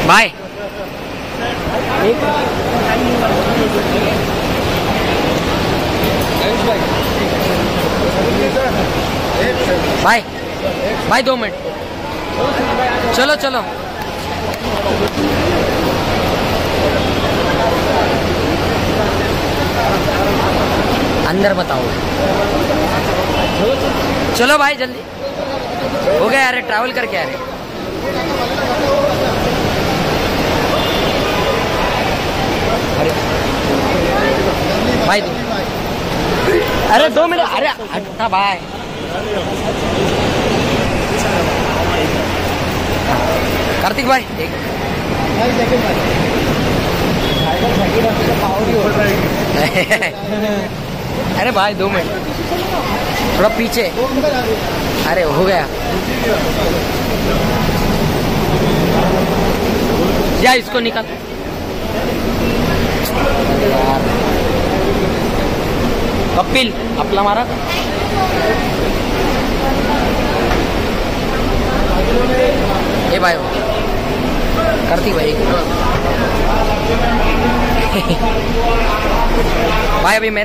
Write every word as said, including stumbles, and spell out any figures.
भाई भाई भाई दो मिनट, चलो चलो अंदर बताओ। चलो भाई जल्दी हो गया यार, ट्रैवल करके आ रहे। अरे भाई दो, अरे दो मिनट, अरे हटना भाई। कार्तिक भाई एक अरे भाई दो मिनट, थोड़ा पीछे। अरे हो गया या इसको निकाल यार। कपिल आपला मारा ए भाई, कार्तिक भाई भाई अभी मैं